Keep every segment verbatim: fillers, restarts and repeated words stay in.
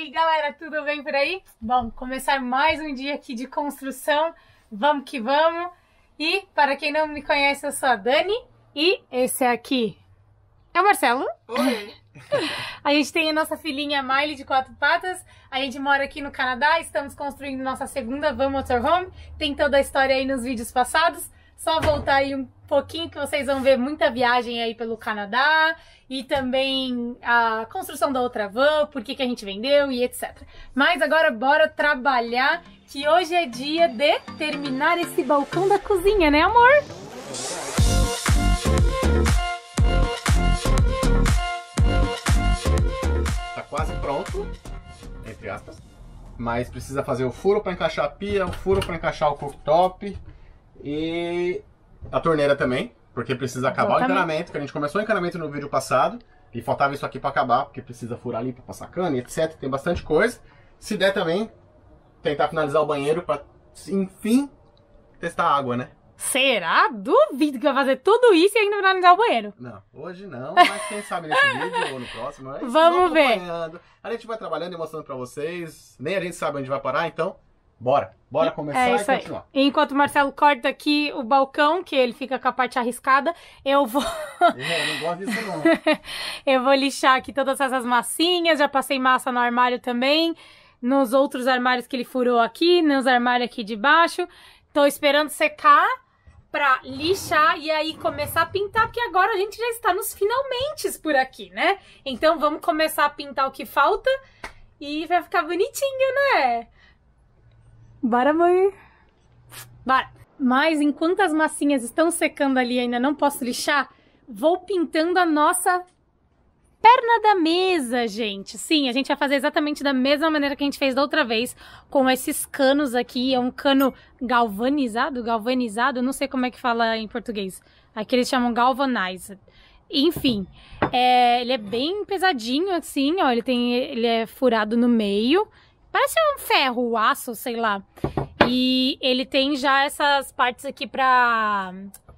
aí, galera, tudo bem por aí? Bom, começar mais um dia aqui de construção, vamos que vamos. E, para quem não me conhece, eu sou a Dani e esse aqui é o Marcelo. Oi! A gente tem a nossa filhinha Miley de quatro patas, a gente mora aqui no Canadá, estamos construindo nossa segunda van motorhome, tem toda a história aí nos vídeos passados, só voltar aí um pouquinho que vocês vão ver muita viagem aí pelo Canadá e também a construção da outra van, por que que a gente vendeu e etcétera. Mas agora bora trabalhar, que hoje é dia de terminar esse balcão da cozinha, né amor? Tá quase pronto, entre aspas, mas precisa fazer o furo para encaixar a pia, o furo para encaixar o cooktop e a torneira também, porque precisa acabar Exatamente. o encanamento, que a gente começou o encanamento no vídeo passado e faltava isso aqui para acabar, porque precisa furar ali para passar cano e etcétera. Tem bastante coisa. Se der também, tentar finalizar o banheiro para, enfim, testar a água, né? Será? Duvido que vai fazer tudo isso e ainda finalizar o banheiro. Não, hoje não, mas quem sabe nesse vídeo ou no próximo. Mas vamos ver. A gente vai trabalhando e mostrando pra vocês. Nem a gente sabe onde vai parar, então bora. Bora começar é e continuar. Aí. Enquanto o Marcelo corta aqui o balcão, que ele fica com a parte arriscada, eu vou... É, eu não gosto disso não. Eu vou lixar aqui todas essas massinhas, já passei massa no armário também, nos outros armários que ele furou aqui, nos armários aqui de baixo. Tô esperando secar pra lixar e aí começar a pintar, porque agora a gente já está nos finalmentes por aqui, né? Então vamos começar a pintar o que falta e vai ficar bonitinho, né? Bora, mãe! Bora! Mas enquanto as massinhas estão secando ali e ainda não posso lixar, vou pintando a nossa perna da mesa, gente. Sim, a gente vai fazer exatamente da mesma maneira que a gente fez da outra vez, com esses canos aqui. É um cano galvanizado, galvanizado, não sei como é que fala em português. Aqui eles chamam galvanized. Enfim, é, ele é bem pesadinho assim, ó. Ele, tem, ele é furado no meio. Parece um ferro, aço, sei lá. E ele tem já essas partes aqui pra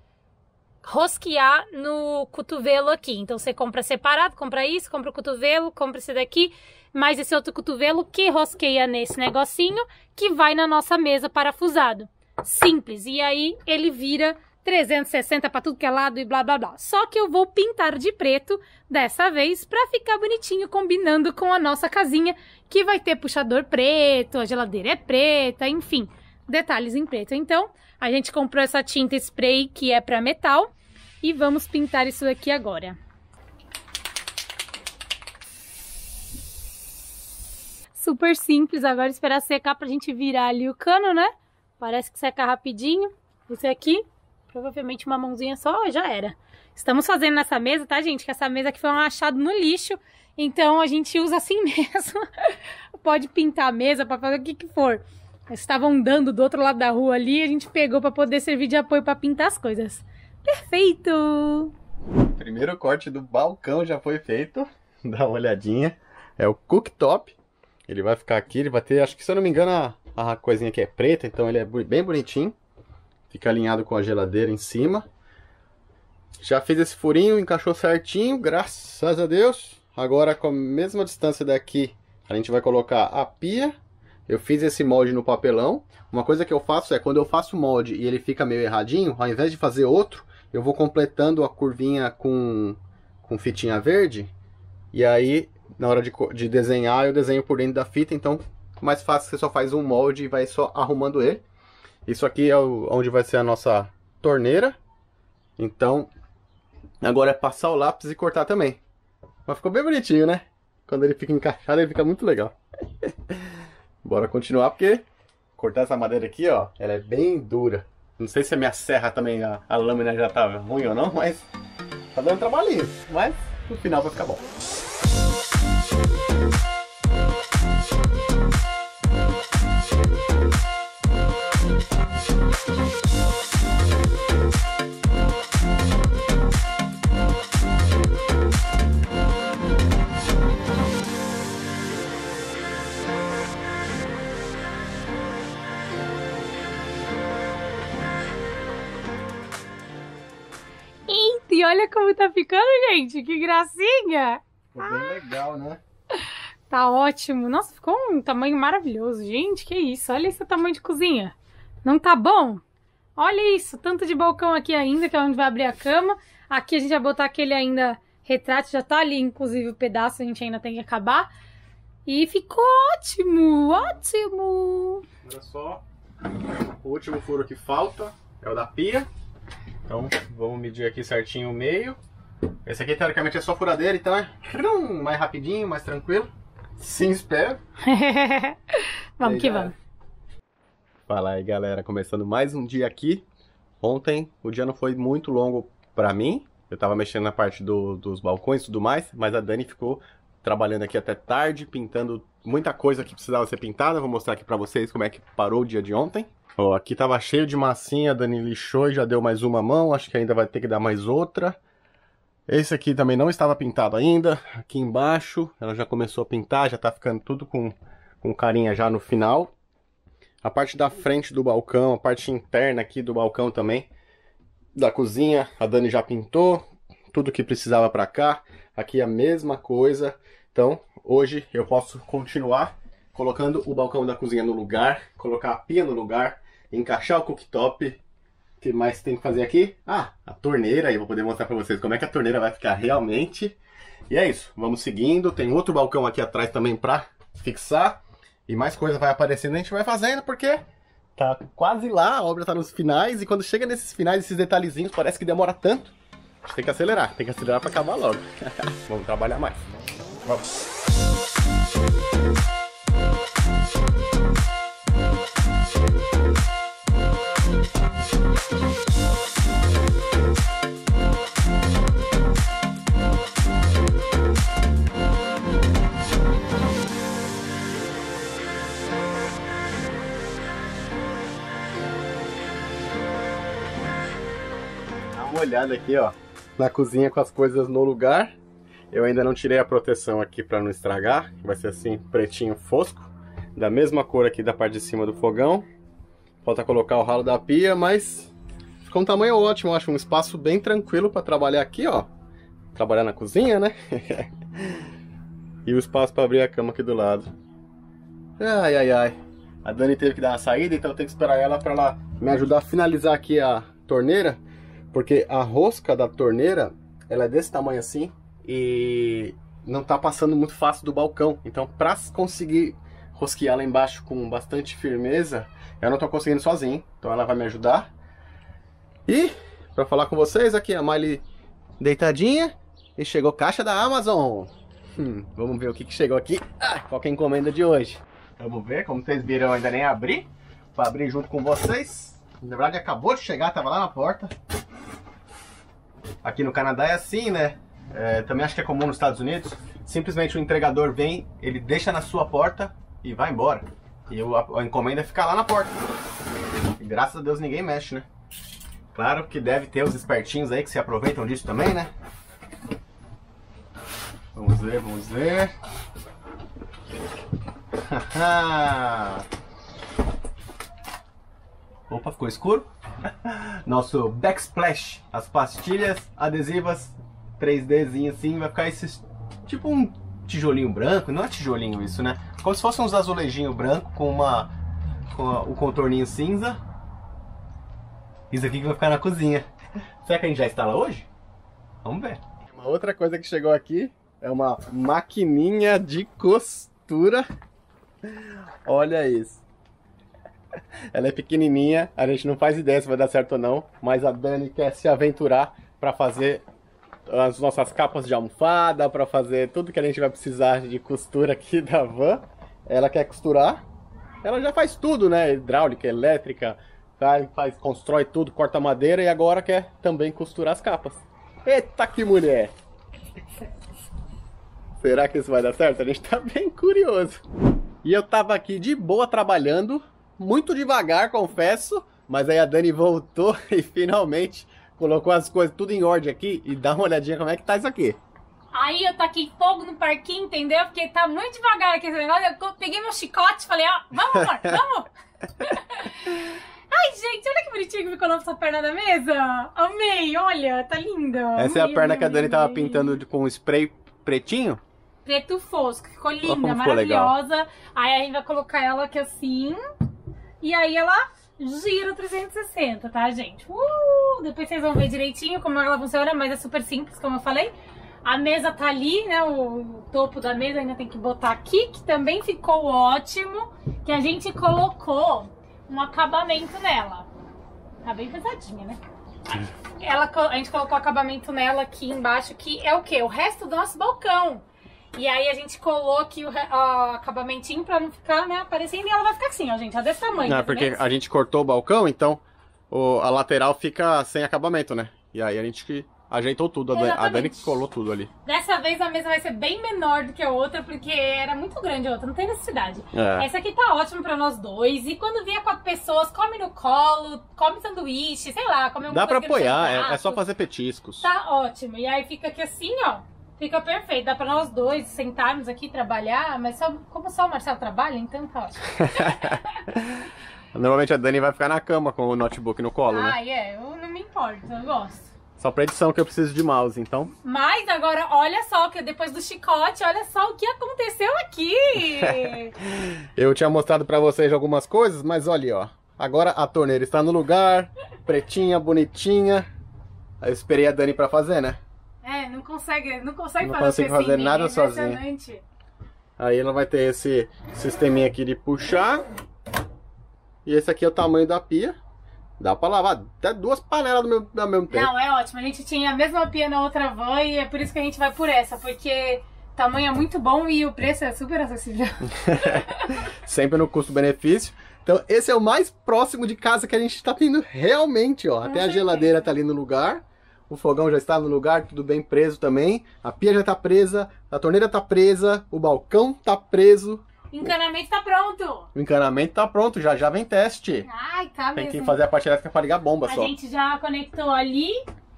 rosquear no cotovelo aqui. Então você compra separado, compra isso, compra o cotovelo, compra esse daqui, mais esse outro cotovelo que rosqueia nesse negocinho que vai na nossa mesa parafusado. Simples. E aí ele vira trezentos e sessenta para tudo que é lado e blá blá blá. Só que eu vou pintar de preto dessa vez para ficar bonitinho, combinando com a nossa casinha, que vai ter puxador preto, a geladeira é preta, enfim, detalhes em preto. Então a gente comprou essa tinta spray que é para metal e vamos pintar isso daqui agora. Super simples, agora esperar secar pra gente virar ali o cano, né? Parece que seca rapidinho. Esse aqui, provavelmente uma mãozinha só, já era. Estamos fazendo nessa mesa, tá, gente? Que essa mesa aqui foi um achado no lixo, então a gente usa assim mesmo. Pode pintar a mesa, pode fazer o que que for. Eles estavam andando do outro lado da rua ali, a gente pegou para poder servir de apoio para pintar as coisas. Perfeito! Primeiro corte do balcão já foi feito. Dá uma olhadinha. É o cooktop. Ele vai ficar aqui, ele vai ter, acho que se eu não me engano, a, a coisinha aqui é preta, então ele é bem bonitinho. Fica alinhado com a geladeira em cima. Já fiz esse furinho, encaixou certinho, graças a Deus. Agora com a mesma distância daqui, a gente vai colocar a pia. Eu fiz esse molde no papelão. Uma coisa que eu faço é, quando eu faço o molde e ele fica meio erradinho, ao invés de fazer outro, eu vou completando a curvinha com, com fitinha verde. E aí, na hora de, de desenhar, eu desenho por dentro da fita. Então, mais fácil, você só faz um molde e vai só arrumando ele. Isso aqui é o, onde vai ser a nossa torneira. Então, agora é passar o lápis e cortar também. Mas ficou bem bonitinho, né? Quando ele fica encaixado, ele fica muito legal. Bora continuar, porque cortar essa madeira aqui, ó, ela é bem dura. Não sei se a minha serra também, a, a lâmina já tá ruim ou não, mas tá dando trabalhinho. Mas no final vai ficar bom. E olha como tá ficando, gente. Que gracinha. Ficou bem legal, né? Tá ótimo. Nossa, ficou um tamanho maravilhoso. Gente, que isso? Olha esse tamanho de cozinha. Não tá bom? Olha isso, tanto de balcão aqui ainda, que é onde vai abrir a cama. Aqui a gente vai botar aquele ainda retrato, já tá ali, inclusive, o pedaço, a gente ainda tem que acabar. E ficou ótimo, ótimo. Olha só, o último furo que falta é o da pia. Então, vamos medir aqui certinho o meio. Esse aqui, teoricamente, é só furadeira, então é mais rapidinho, mais tranquilo. Sim, espero. Vamos aí, que já... vamos. Fala aí, galera, começando mais um dia aqui. Ontem o dia não foi muito longo pra mim. Eu tava mexendo na parte do, dos balcões e tudo mais, mas a Dani ficou trabalhando aqui até tarde, pintando muita coisa que precisava ser pintada. Vou mostrar aqui pra vocês como é que parou o dia de ontem. Ó, aqui tava cheio de massinha, a Dani lixou e já deu mais uma mão. Acho que ainda vai ter que dar mais outra. Esse aqui também não estava pintado ainda. Aqui embaixo ela já começou a pintar, já tá ficando tudo com, com carinha já no final. A parte da frente do balcão, a parte interna aqui do balcão também, da cozinha, a Dani já pintou. Tudo que precisava pra cá. Aqui a mesma coisa. Então hoje eu posso continuar colocando o balcão da cozinha no lugar, colocar a pia no lugar, encaixar o cooktop. O que mais tem que fazer aqui? Ah, a torneira. Eu vou poder mostrar pra vocês como é que a torneira vai ficar realmente. E é isso, vamos seguindo. Tem outro balcão aqui atrás também pra fixar. E mais coisa vai aparecendo, a gente vai fazendo, porque tá quase lá, a obra tá nos finais. E quando chega nesses finais, esses detalhezinhos, parece que demora tanto. A gente tem que acelerar, tem que acelerar pra acabar logo. Vamos trabalhar mais. Vamos. Uma olhada aqui, ó, na cozinha com as coisas no lugar. Eu ainda não tirei a proteção aqui para não estragar. Vai ser assim, pretinho fosco, da mesma cor aqui da parte de cima do fogão. Falta colocar o ralo da pia, mas ficou um tamanho ótimo, eu acho, um espaço bem tranquilo para trabalhar aqui, ó. Trabalhar na cozinha, né? E o espaço para abrir a cama aqui do lado. Ai, ai, ai. A Dani teve que dar uma saída, então eu tenho que esperar ela para ela me ajudar a finalizar aqui a torneira. Porque a rosca da torneira, ela é desse tamanho assim e não tá passando muito fácil do balcão. Então, para conseguir rosquear lá embaixo com bastante firmeza, eu não tô conseguindo sozinho. Então ela vai me ajudar. E, para falar com vocês, aqui a Miley deitadinha e chegou caixa da Amazon. Hum, vamos ver o que, que chegou aqui. Ah, qual que é a encomenda de hoje? Vamos ver, como vocês viram, eu ainda nem abri. Para abrir junto com vocês. Na verdade, acabou de chegar, tava lá na porta. Aqui no Canadá é assim, né? É, também acho que é comum nos Estados Unidos. Simplesmente o entregador vem, ele deixa na sua porta e vai embora. E o, a, a encomenda fica lá na porta. E graças a Deus ninguém mexe, né? Claro que deve ter os espertinhos aí que se aproveitam disso também, né? Vamos ver, vamos ver. Opa, ficou escuro. Nosso backsplash, as pastilhas adesivas três Dzinho assim, vai ficar esse tipo um tijolinho branco, não é tijolinho isso, né? Como se fosse uns azulejinho branco com uma com a, o contorninho cinza. Isso aqui que vai ficar na cozinha. Será que a gente já instala hoje? Vamos ver. Uma outra coisa que chegou aqui é uma maquininha de costura. Olha isso. Ela é pequenininha, a gente não faz ideia se vai dar certo ou não, mas a Dani quer se aventurar para fazer as nossas capas de almofada, para fazer tudo que a gente vai precisar de costura aqui da van. Ela quer costurar, ela já faz tudo, né? Hidráulica, elétrica, faz, faz, constrói tudo, corta madeira e agora quer também costurar as capas. Eita, que mulher! Será que isso vai dar certo? A gente tá bem curioso. E eu tava aqui de boa trabalhando, muito devagar, confesso, mas aí a Dani voltou e finalmente colocou as coisas tudo em ordem aqui e dá uma olhadinha como é que tá isso aqui. Aí eu taquei fogo no parquinho, entendeu? Porque tá muito devagar aqui esse negócio. Eu peguei meu chicote e falei, ó, vamos amor, vamos! Ai, gente, olha que bonitinho que ficou nossa perna na mesa. Amei, olha, tá linda. Essa amei, é a perna amei, que a Dani tava amei. pintando com spray pretinho. preto fosco. Ficou linda, ficou maravilhosa. legal. Aí a gente vai colocar ela aqui assim. E aí ela gira trezentos e sessenta, tá, gente? Uh, depois vocês vão ver direitinho como ela funciona, mas é super simples, como eu falei. A mesa tá ali, né? O topo da mesa ainda tem que botar aqui, que também ficou ótimo. Que a gente colocou um acabamento nela. Tá bem pesadinha, né? Ela, a gente colocou acabamento nela aqui embaixo, que é o quê? O resto do nosso balcão. E aí a gente colou aqui o, o acabamentinho pra não ficar, né, aparecendo. E ela vai ficar assim, ó, gente, ó, desse tamanho. Não, porque a gente cortou o balcão, então o, a lateral fica sem acabamento, né? E aí a gente ajeitou tudo, a, a Dani colou tudo ali. Dessa vez a mesa vai ser bem menor do que a outra, porque era muito grande a outra, não tem necessidade. É. Essa aqui tá ótima pra nós dois. E quando vier quatro pessoas, come no colo, come sanduíche, sei lá, come alguma Dá pra coisa que apoiar, deixa no é, é só prato. fazer petiscos. Tá ótimo. E aí fica aqui assim, ó. Fica perfeito. Dá pra nós dois sentarmos aqui, trabalhar. Mas só, como só o Marcelo trabalha, então tá ótimo. Normalmente a Dani vai ficar na cama com o notebook no colo, né? Ah, é. Eu não me importo, eu gosto. Só pra edição que eu preciso de mouse, então. Mas agora, olha só, que depois do chicote, olha só o que aconteceu aqui. Eu tinha mostrado pra vocês algumas coisas, mas olha, ó. Agora a torneira está no lugar, pretinha, bonitinha. Eu esperei a Dani pra fazer, né? É, não consegue, não consegue Não fazer, consigo fazer assim, nada é sozinho. impressionante. Aí ela vai ter esse sisteminha aqui de puxar. E esse aqui é o tamanho da pia. Dá pra lavar até duas panelas do mesmo, ao mesmo tempo. Não, é ótimo. A gente tinha a mesma pia na outra van e é por isso que a gente vai por essa. Porque o tamanho é muito bom e o preço é super acessível. Sempre no custo-benefício. Então esse é o mais próximo de casa que a gente tá tendo realmente, ó. Até a geladeira tá ali no lugar. O fogão já está no lugar, tudo bem preso também. A pia já tá presa, a torneira tá presa, o balcão tá preso. O encanamento tá pronto. O encanamento tá pronto, já já vem teste. Ai, tá Tem mesmo. que fazer a parte elétrica para ligar a bomba A só. gente já conectou ali.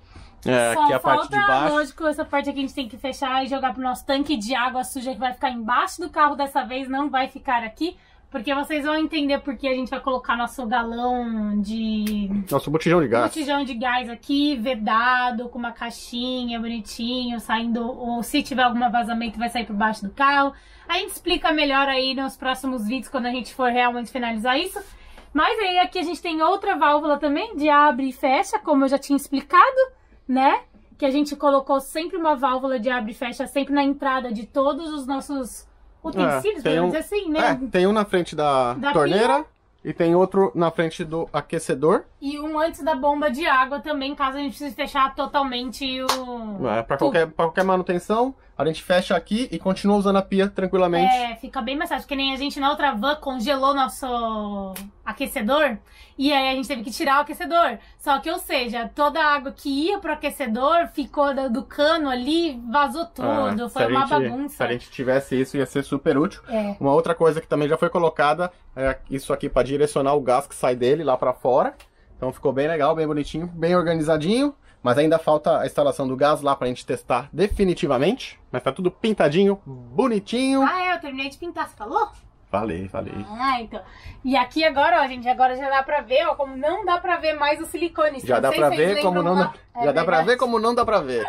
É, Só aqui a falta, parte de baixo. lógico, essa parte aqui a gente tem que fechar e jogar pro nosso tanque de água suja que vai ficar embaixo do carro dessa vez, não vai ficar aqui. Porque vocês vão entender porque a gente vai colocar nosso galão de... Nosso botijão de gás. botijão de gás aqui, vedado, com uma caixinha bonitinho, saindo... Ou se tiver algum vazamento vai sair por baixo do carro. A gente explica melhor aí nos próximos vídeos quando a gente for realmente finalizar isso. Mas aí aqui a gente tem outra válvula também de abre e fecha, como eu já tinha explicado, né? Que a gente colocou sempre uma válvula de abre e fecha sempre na entrada de todos os nossos utensílios, É, tem podemos um- dizer assim, né? É, tem um na frente da, Da torneira e tem outro na frente do aquecedor. E um antes da bomba de água também, caso a gente precise fechar totalmente o... É, para tudo. qualquer, pra qualquer manutenção, a gente fecha aqui e continua usando a pia tranquilamente. É, fica bem mais fácil, porque nem a gente na outra van congelou nosso aquecedor e aí a gente teve que tirar o aquecedor. Só que, ou seja, toda a água que ia pro aquecedor ficou do, do cano ali, vazou tudo, Ah, foi se a uma gente- bagunça. Se a gente tivesse isso, ia ser super útil. É. Uma outra coisa que também já foi colocada é isso aqui para direcionar o gás que sai dele lá para fora. Então ficou bem legal, bem bonitinho, bem organizadinho. Mas ainda falta a instalação do gás lá pra gente testar definitivamente. Mas tá tudo pintadinho, bonitinho. Ah, é, eu terminei de pintar, você falou? Falei, falei. Ah, então. E aqui agora, ó, gente, agora já dá pra ver, ó, como não dá pra ver mais o silicone. Já Não dá sei pra se vocês ver como lembram não lá- dá. É Já dá pra verdade. ver como não dá pra ver.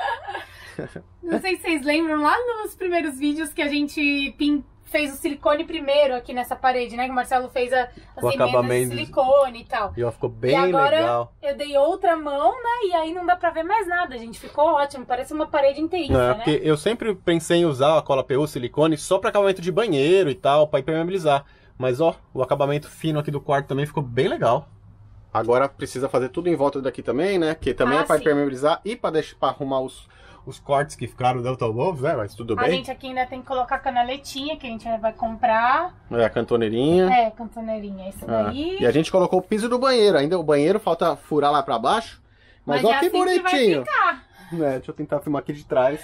Não sei se vocês lembram lá nos primeiros vídeos que a gente pin- fez o silicone primeiro aqui nessa parede, né? Que o Marcelo fez a, as O emendas de acabamento. silicone e tal. E ó, ficou E bem agora legal. eu dei outra mão, né? E aí não dá pra ver mais nada, gente. Ficou ótimo, parece uma parede inteirinha, É, né? porque eu sempre pensei em usar a cola P U silicone só para acabamento de banheiro e tal, para impermeabilizar. Mas ó, o acabamento fino aqui do quarto também ficou bem legal. Agora precisa fazer tudo em volta daqui também, né? Que também Ah, é para sim. impermeabilizar e para deixar para arrumar os, os cortes que ficaram não tão bons, né? Mas tudo A bem. gente aqui ainda tem que colocar a canaletinha que a gente vai comprar. É, a cantoneirinha. É, cantoneirinha, isso Ah, daí. E a gente colocou o piso do banheiro. Ainda o banheiro falta furar lá para baixo. Mas, Mas ó é que assim que vai bonitinho. ficar. É, deixa eu tentar filmar aqui de trás.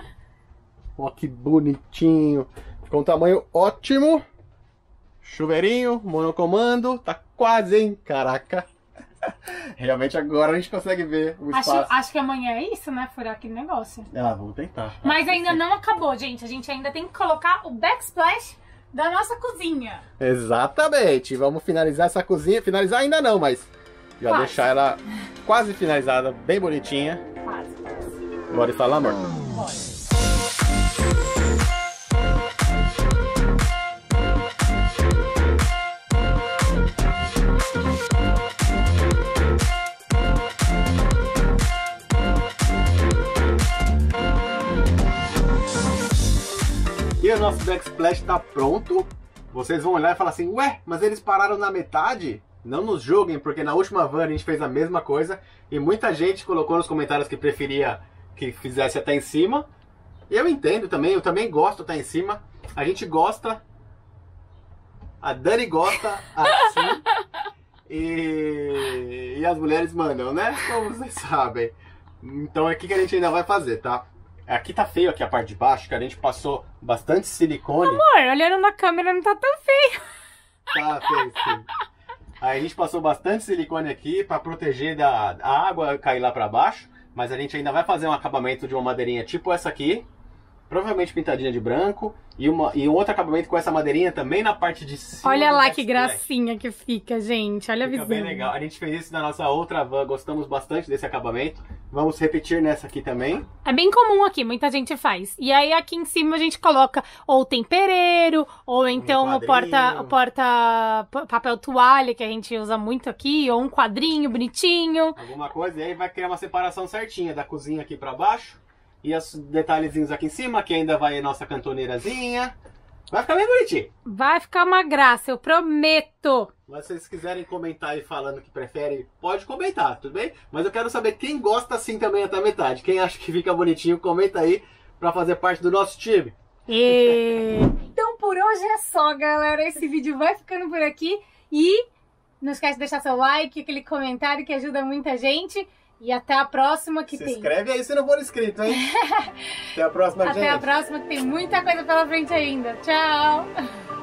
Ó que bonitinho. Ficou um tamanho ótimo. Chuveirinho, monocomando. Tá quase, hein? Caraca. Realmente agora a gente consegue ver o Acho, espaço. acho que amanhã é isso, né? Furar aquele negócio. Ah, vamos tentar. Mas ainda não acabou, gente. A gente ainda tem que colocar o backsplash da nossa cozinha. Exatamente. Vamos finalizar essa cozinha. Finalizar ainda não, mas já Quase. deixar ela quase finalizada, bem bonitinha. Quase, quase. Bora instalar, amor? Bora. nosso backsplash tá pronto, vocês vão olhar e falar assim, ué, mas eles pararam na metade? Não nos julguem, porque na última van a gente fez a mesma coisa e muita gente colocou nos comentários que preferia que fizesse até em cima. E eu entendo também, eu também gosto até em cima. A gente gosta, a Dani gosta assim e, e as mulheres mandam, né? Como vocês sabem. Então é aqui que a gente ainda vai fazer, tá? Aqui tá feio aqui a parte de baixo, que a gente passou bastante silicone. Amor, olhando na câmera não tá tão feio. Tá feio, sim. Aí a gente passou bastante silicone aqui para proteger da a água cair lá para baixo, mas a gente ainda vai fazer um acabamento de uma madeirinha tipo essa aqui, provavelmente pintadinha de branco, e, uma, e um outro acabamento com essa madeirinha também na parte de cima. Olha lá que gracinha que fica, gente, olha a visão. visão. Fica bem legal. A gente fez isso na nossa outra van, gostamos bastante desse acabamento. Vamos repetir nessa aqui também. É bem comum aqui, muita gente faz. E aí aqui em cima a gente coloca ou tempereiro, ou então um o porta, o porta papel toalha, que a gente usa muito aqui, ou um quadrinho bonitinho. Alguma coisa, e aí vai criar uma separação certinha da cozinha aqui pra baixo. E os detalhezinhos aqui em cima, que ainda vai a nossa cantoneirazinha. Vai ficar bem bonitinho. Vai ficar uma graça, eu prometo. Mas se vocês quiserem comentar aí falando que prefere, pode comentar, tudo bem? Mas eu quero saber quem gosta assim também até a metade. Quem acha que fica bonitinho, comenta aí pra fazer parte do nosso time. E... Então por hoje é só, galera. Esse vídeo vai ficando por aqui. E não esquece de deixar seu like, aquele comentário que ajuda muita gente. E até a próxima que Se tem. Se inscreve aí se não for inscrito, hein? Até a próxima, até gente. Até a próxima que tem muita coisa pela frente ainda. Tchau!